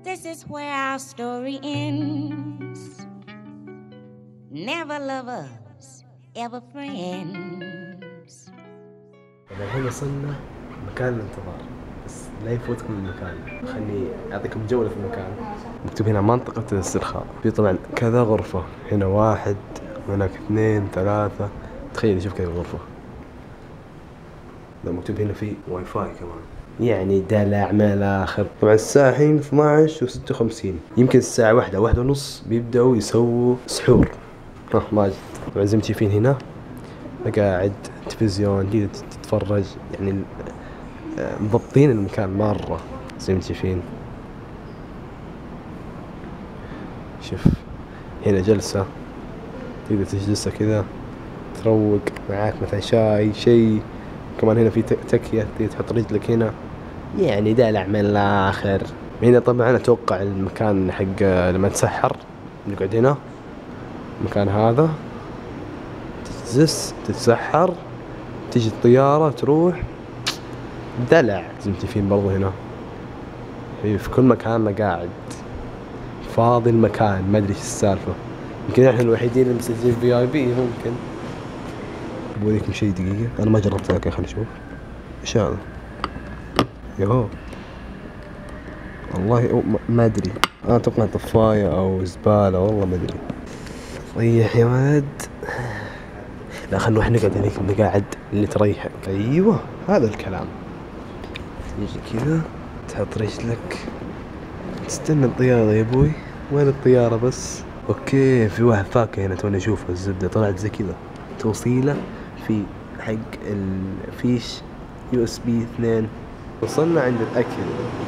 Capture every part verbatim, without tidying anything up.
This is where our story ends. Never lovers, ever friends. الحين وصلنا مكان الانتظار، بس لا يفوتكم المكان. خلني أعطيكم جولة في المكان. مكتوب هنا منطقة الاسترخاء، في طبعا كذا غرفة، هنا واحد وهناك اثنين ثلاثة، تخيل شوف كذا غرفة. لا مكتوب هنا في واي فاي كمان، يعني دلع ما الآخر. طبعا الساعة الحين اثنا عشر وستة وخمسين، يمكن الساعة واحدة واحدة ونص بيبدأوا يسووا سحور. ها ماجد طبعا زي ما تشوفين هنا مقاعد تلفزيون كذا تتفرج، يعني مضبطين المكان مرة زي ما تشوفين. شوف هنا جلسة تقدر تجلسها كذا تروق معاك مثلا شاي شيء. كمان هنا في تكية تقدر تحط رجلك هنا، يعني دلع من الآخر. هنا طبعا أتوقع المكان حق لما تسحر نقعد هنا المكان هذا، تجلس تتسحر، تيجي الطيارة تروح دلع زي ما تشوفين. برضو هنا في كل مكان مقاعد، فاضي المكان، ما ادري ايش السالفة. يمكن احنا الوحيدين اللي مسجلين في اي بي. ممكن بوريكم شيء دقيقة، انا ما جربت ذاك. خلينا نشوف ايش هذا. يوهو والله ما ادري، انا اتوقع طفاية او زبالة، والله ما ادري. ريح يا ولد. لا خلنا نروح نقعد هذيك المقاعد اللي تريحك. ايوه هذا الكلام. تيجي كذا تحط رجلك تستنى الطيارة يا ابوي. وين الطيارة بس؟ اوكي في واحد فاكهة هنا توني اشوفه، الزبدة طلعت زي كذا توصيلة في حق الفيش يو اس بي اثنين. وصلنا عند الاكل،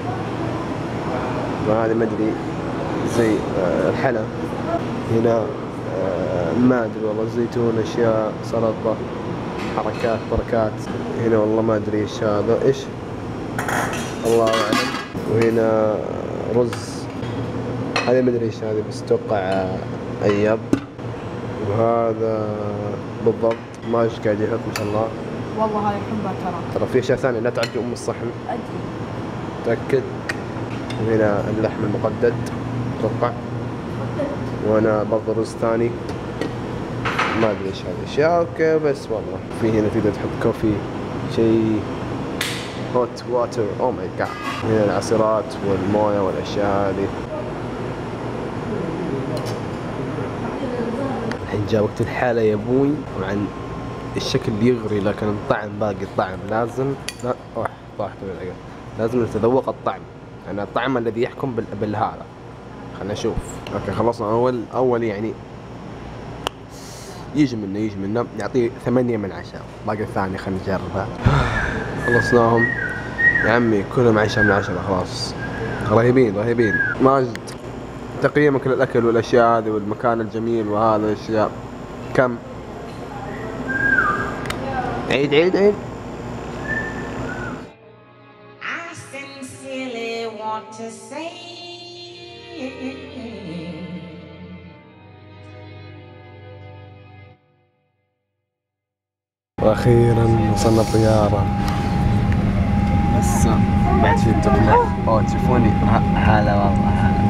وهذا ما ادري زي الحلا هنا، ما ادري والله، زيتون، اشياء، سلطة، حركات بركات. هنا والله ما ادري ايش هذا، ايش الله اعلم. وهنا رز، هذا ما ادري ايش هذا، بس اتوقع اياب. وهذا بالضبط ما ايش قاعد يحط ما شاء الله. والله هاي احبها ترى. ترى في اشياء ثانية لا تعدي ام الصحن. ادري. تأكد. وهنا اللحم المقدد اتوقع. وانا برضه رز ثاني ما ادري ايش هذه اشياء. اوكي بس والله في هنا تقدر تحط كوفي شيء هوت واتر. او ماي جاد. هنا العصيرات والمويه والاشياء هذه. الحين جاء وقت الحالة يا ابوي. طبعا الشكل يغري لكن الطعم باقي. الطعم لازم لا اوه طاحت بالعقل. لازم نتذوق الطعم، يعني الطعم الذي يحكم بال... بالهذا. خلنا نشوف. اوكي خلصنا اول اول يعني يجي منه يجي منه نعطيه ثمانية من عشرة. باقي الثاني خلينا نجربها. خلصناهم يا عمي كلهم عشرة من عشرة خلاص. رهيبين رهيبين. ماجد تقييمك للاكل والاشياء هذه والمكان الجميل وهذا الاشياء كم؟ عيد عيد عيد. I sincerely want to say واخيرا وصلنا الطيارة. بس بعد شوي بتطلع. اوه تشوفوني هلا والله هلا.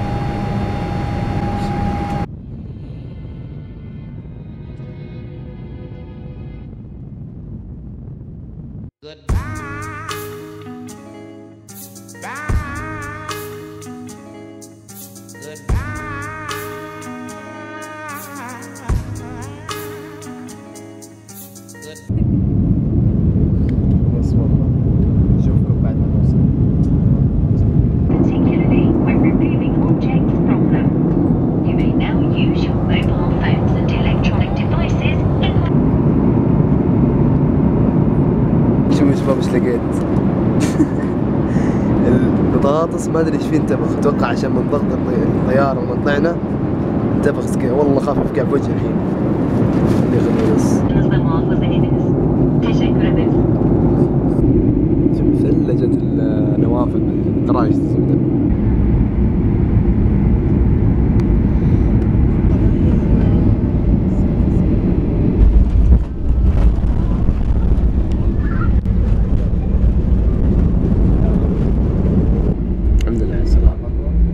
بس والله نشوفكم بعد ما نوصل. Particularly when removing objects from them. You may now use your mobile phones and electronic devices in شوف يا شباب ايش لقيت. البطاطس ما ادري ايش فيه انتفخ. اتوقع عشان من ضغط الطيارة ومن طلعنا انتفخ كذا. والله خافف قاع في وجهي الحين. اللي يغني بس. شوف ثلجت النوافذ بالدرايش الزبدة. الحمد لله على السلامة.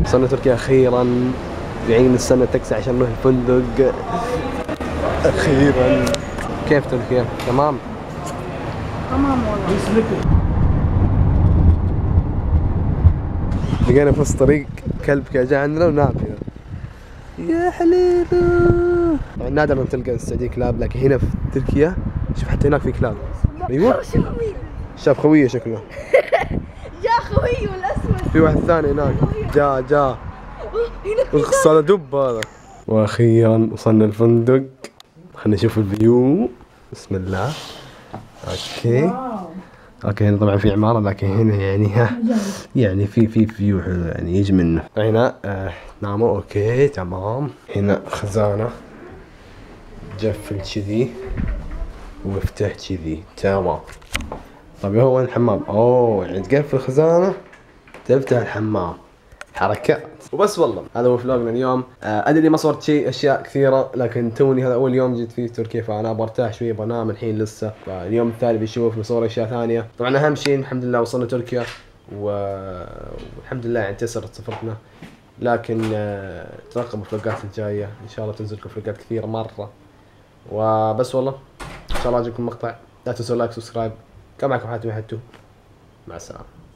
وصلنا تركيا اخيرا. يعني نستنى التاكسي عشان نروح الفندق اخيرا. كيف تركيا؟ تمام؟ تمام والله. لقينا في وسط الطريق كلب كذا جاء عندنا ونام هنا. يا حليله. نادر ان تلقى السعودية كلاب، لكن هنا في تركيا شوف حتى هناك في كلاب. ايوه شاف خويه شكله. جاء خوي والاسود. في واحد ثاني هناك جاء جاء اخص على دب هذا. واخيرا وصلنا الفندق. خلينا نشوف الفيو. بسم الله. اوكي اوكي هنا طبعا في عمارة، لكن هنا يعني ها يعني في في فيو حلو يعني يجي منه. هنا آه ناموا اوكي تمام. هنا خزانة جفل كذي ومفتاح كذي تمام. طيب هو وين الحمام؟ اوه يعني تقفل الخزانة تفتح الحمام. حركات وبس. والله هذا هو فلوجنا اليوم. آه ادري ما صورت شيء اشياء كثيره، لكن توني هذا اول يوم جيت فيه تركيا، فانا برتاح شوي بنام الحين لسه. فاليوم الثاني بيشوف بصور اشياء ثانيه. طبعا اهم شيء الحمد لله وصلنا تركيا و... والحمد لله يعني تسرت سفرتنا. لكن آه ترقبوا الفلوجات الجايه ان شاء الله تنزل لكم فلوجات كثيره مره. وبس والله ان شاء الله عجبكم المقطع. لا تنسوا لايك سبسكرايب. كان معكم حاتم حتو. مع السلامه.